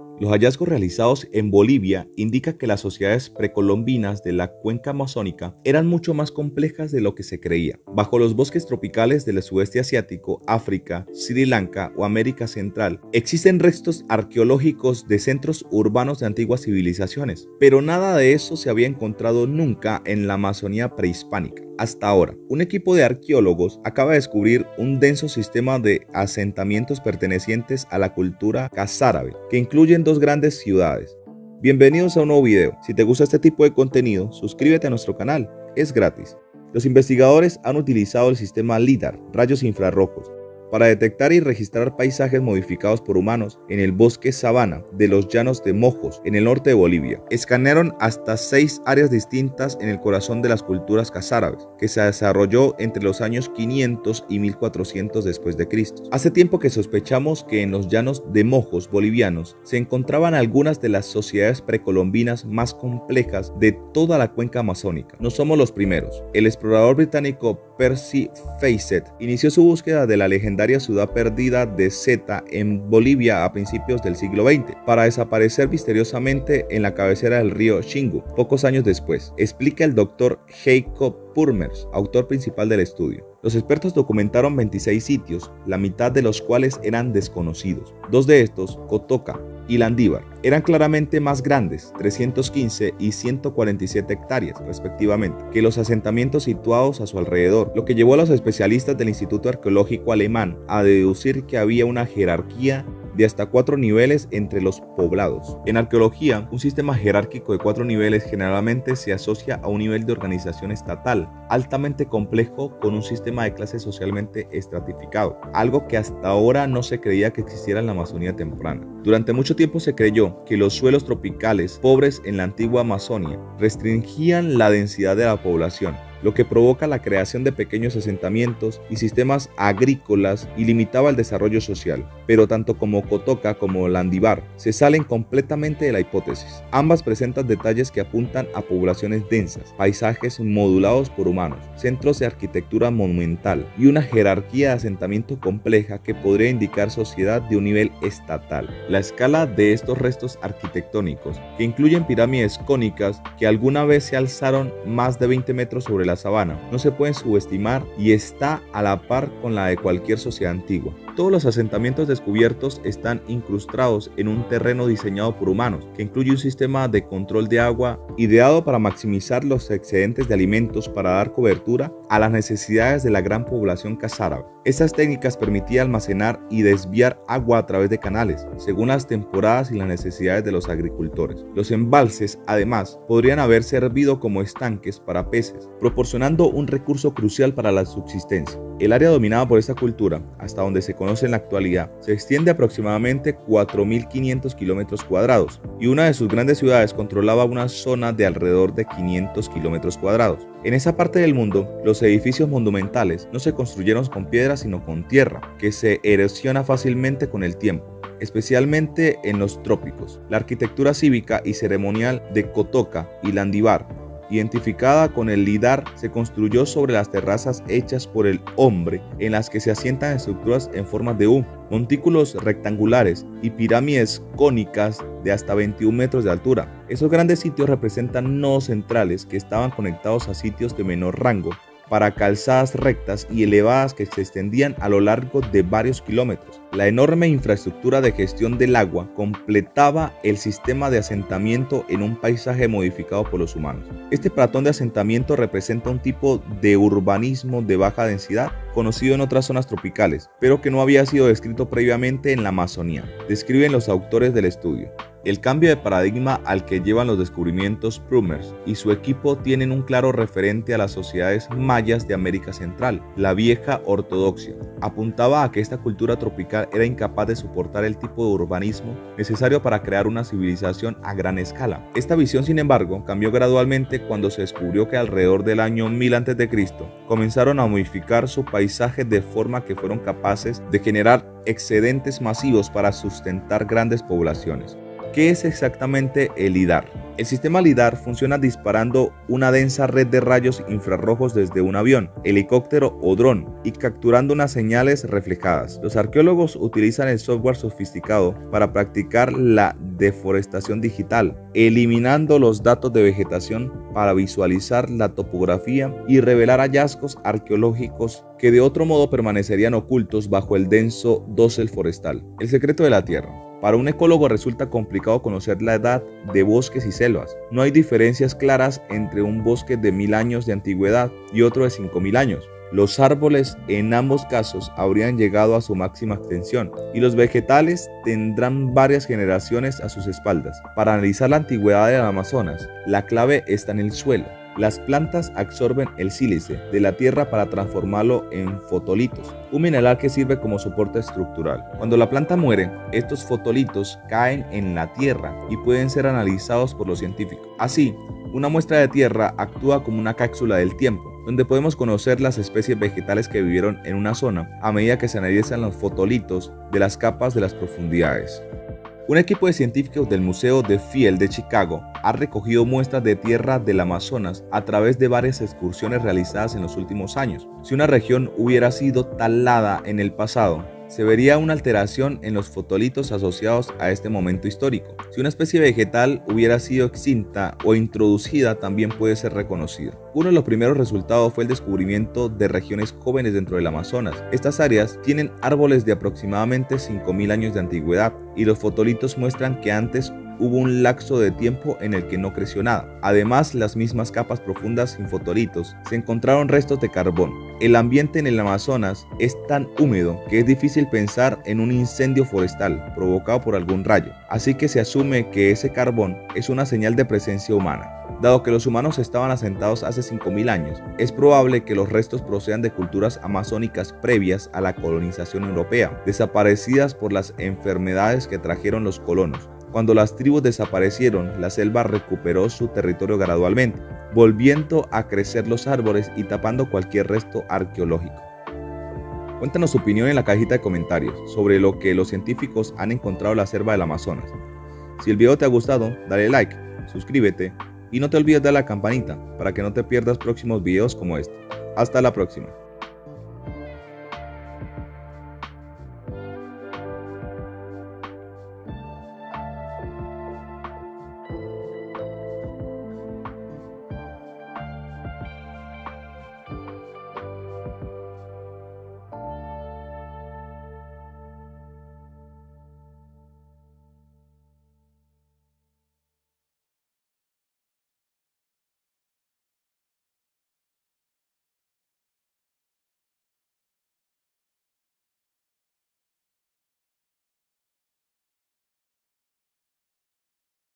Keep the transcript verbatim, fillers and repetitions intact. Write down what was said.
Los hallazgos realizados en Bolivia indican que las sociedades precolombinas de la cuenca amazónica eran mucho más complejas de lo que se creía. Bajo los bosques tropicales del sudeste asiático, África, Sri Lanka o América Central, existen restos arqueológicos de centros urbanos de antiguas civilizaciones, pero nada de eso se había encontrado nunca en la Amazonía prehispánica. Hasta ahora, un equipo de arqueólogos acaba de descubrir un denso sistema de asentamientos pertenecientes a la cultura casárabe, que incluyen dos grandes ciudades. Bienvenidos a un nuevo video. Si te gusta este tipo de contenido, suscríbete a nuestro canal, es gratis. Los investigadores han utilizado el sistema LIDAR, rayos infrarrojos, para detectar y registrar paisajes modificados por humanos en el bosque sabana de los llanos de Mojos, en el norte de Bolivia. Escanearon hasta seis áreas distintas en el corazón de las culturas casárabes, que se desarrolló entre los años quinientos y mil cuatrocientos después de Cristo. Hace tiempo que sospechamos que en los llanos de Mojos bolivianos se encontraban algunas de las sociedades precolombinas más complejas de toda la cuenca amazónica. No somos los primeros. El explorador británico Percy Fawcett inició su búsqueda de la legendaria ciudad perdida de Zeta en Bolivia a principios del siglo veinte, para desaparecer misteriosamente en la cabecera del río Xingu, pocos años después, explica el doctor Jacob Purmers, autor principal del estudio. Los expertos documentaron veintiséis sitios, la mitad de los cuales eran desconocidos. Dos de estos, Cotoca y Landívar, eran claramente más grandes, trescientos quince y ciento cuarenta y siete hectáreas, respectivamente, que los asentamientos situados a su alrededor, lo que llevó a los especialistas del Instituto Arqueológico Alemán a deducir que había una jerarquía de hasta cuatro niveles entre los poblados. En arqueología, un sistema jerárquico de cuatro niveles generalmente se asocia a un nivel de organización estatal, altamente complejo con un sistema de clases socialmente estratificado, algo que hasta ahora no se creía que existiera en la Amazonía temprana. Durante mucho tiempo se creyó que los suelos tropicales pobres en la antigua Amazonia restringían la densidad de la población, lo que provoca la creación de pequeños asentamientos y sistemas agrícolas y limitaba el desarrollo social. Pero tanto como Cotoca como Landívar se salen completamente de la hipótesis. Ambas presentan detalles que apuntan a poblaciones densas, paisajes modulados por humanos, centros de arquitectura monumental y una jerarquía de asentamiento compleja que podría indicar sociedad de un nivel estatal. La escala de estos restos arquitectónicos, que incluyen pirámides cónicas que alguna vez se alzaron más de veinte metros sobre la sabana, no se pueden subestimar y está a la par con la de cualquier sociedad antigua. Todos los asentamientos descubiertos están incrustados en un terreno diseñado por humanos, que incluye un sistema de control de agua ideado para maximizar los excedentes de alimentos para dar cobertura a las necesidades de la gran población casárabe. Estas técnicas permitían almacenar y desviar agua a través de canales, según las temporadas y las necesidades de los agricultores. Los embalses, además, podrían haber servido como estanques para peces, proporcionando un recurso crucial para la subsistencia. El área dominada por esta cultura, hasta donde se conoce en la actualidad, se extiende aproximadamente cuatro mil quinientos kilómetros cuadrados y una de sus grandes ciudades controlaba una zona de alrededor de quinientos kilómetros cuadrados. En esa parte del mundo, los edificios monumentales no se construyeron con piedra sino con tierra, que se erosiona fácilmente con el tiempo, especialmente en los trópicos. La arquitectura cívica y ceremonial de Cotoca y Landívar, identificada con el LIDAR, se construyó sobre las terrazas hechas por el hombre, en las que se asientan estructuras en forma de U, montículos rectangulares y pirámides cónicas de hasta veintiún metros de altura. Esos grandes sitios representan nodos centrales que estaban conectados a sitios de menor rango, para calzadas rectas y elevadas que se extendían a lo largo de varios kilómetros. La enorme infraestructura de gestión del agua completaba el sistema de asentamiento en un paisaje modificado por los humanos. Este patrón de asentamiento representa un tipo de urbanismo de baja densidad conocido en otras zonas tropicales, pero que no había sido descrito previamente en la Amazonía, describen los autores del estudio. El cambio de paradigma al que llevan los descubrimientos Purmers y su equipo tienen un claro referente a las sociedades mayas de América Central. La vieja ortodoxia apuntaba a que esta cultura tropical era incapaz de soportar el tipo de urbanismo necesario para crear una civilización a gran escala. Esta visión, sin embargo, cambió gradualmente cuando se descubrió que alrededor del año mil antes de Cristo comenzaron a modificar su paisaje de forma que fueron capaces de generar excedentes masivos para sustentar grandes poblaciones. ¿Qué es exactamente el LIDAR? El sistema LIDAR funciona disparando una densa red de rayos infrarrojos desde un avión, helicóptero o dron y capturando unas señales reflejadas. Los arqueólogos utilizan el software sofisticado para practicar la deforestación digital, eliminando los datos de vegetación para visualizar la topografía y revelar hallazgos arqueológicos que de otro modo permanecerían ocultos bajo el denso dosel forestal. El secreto de la Tierra. Para un ecólogo resulta complicado conocer la edad de bosques y selvas. No hay diferencias claras entre un bosque de mil años de antigüedad y otro de cinco mil años. Los árboles en ambos casos habrían llegado a su máxima extensión y los vegetales tendrán varias generaciones a sus espaldas. Para analizar la antigüedad del Amazonas, la clave está en el suelo. Las plantas absorben el sílice de la tierra para transformarlo en fotolitos, un mineral que sirve como soporte estructural. Cuando la planta muere, estos fotolitos caen en la tierra y pueden ser analizados por los científicos. Así, una muestra de tierra actúa como una cápsula del tiempo, donde podemos conocer las especies vegetales que vivieron en una zona a medida que se analizan los fotolitos de las capas de las profundidades. Un equipo de científicos del Museo de Field de Chicago ha recogido muestras de tierra del Amazonas a través de varias excursiones realizadas en los últimos años. Si una región hubiera sido talada en el pasado, se vería una alteración en los fotolitos asociados a este momento histórico. Si una especie vegetal hubiera sido extinta o introducida, también puede ser reconocida. Uno de los primeros resultados fue el descubrimiento de regiones jóvenes dentro del Amazonas. Estas áreas tienen árboles de aproximadamente cinco mil años de antigüedad y los fotolitos muestran que antes hubo un lapso de tiempo en el que no creció nada. Además, las mismas capas profundas sin fotolitos se encontraron restos de carbón. El ambiente en el Amazonas es tan húmedo que es difícil pensar en un incendio forestal provocado por algún rayo, así que se asume que ese carbón es una señal de presencia humana. Dado que los humanos estaban asentados hace cinco mil años, es probable que los restos procedan de culturas amazónicas previas a la colonización europea, desaparecidas por las enfermedades que trajeron los colonos. Cuando las tribus desaparecieron, la selva recuperó su territorio gradualmente, volviendo a crecer los árboles y tapando cualquier resto arqueológico. Cuéntanos tu opinión en la cajita de comentarios sobre lo que los científicos han encontrado en la selva del Amazonas. Si el video te ha gustado, dale like, suscríbete y no te olvides de la campanita para que no te pierdas próximos videos como este. Hasta la próxima.